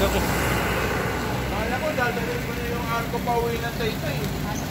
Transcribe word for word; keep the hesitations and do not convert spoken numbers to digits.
Kala ko, dadalhin mo na yung arko pa uwi ng Taytay.